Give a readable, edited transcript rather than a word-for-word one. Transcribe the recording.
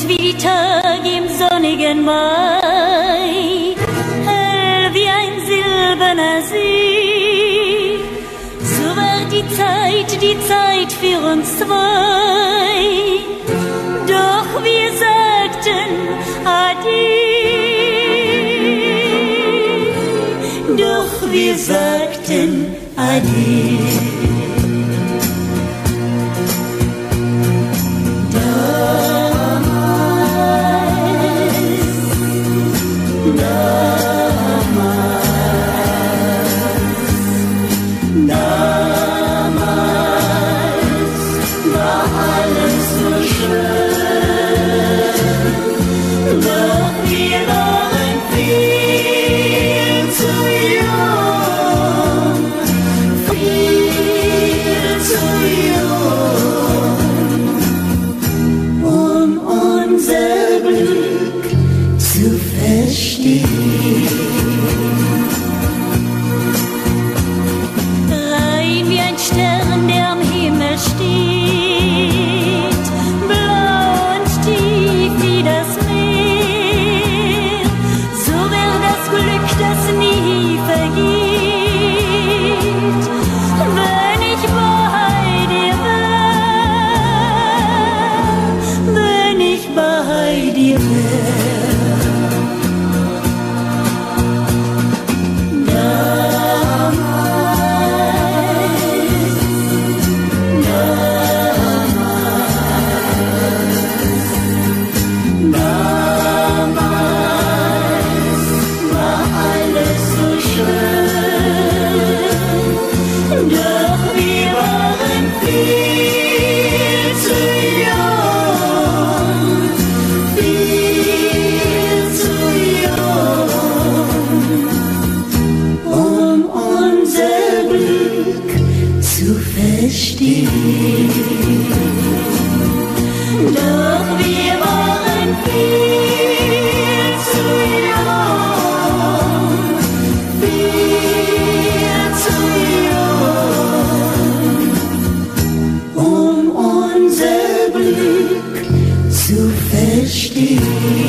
wie die Tage im sonnigen Mai, hell wie ein silberner See. So war die Zeit für uns zwei, doch wir sagten Ade, doch wir sagten Ade. Rein wie ein Stern, der am Himmel steht, blau und tief wie das Meer. So wär das Glück, das nie vergeht, wenn ich bei dir wär, wenn ich bei dir wär. Doch wir waren viel zu jung, um unser Glück zu verstehen.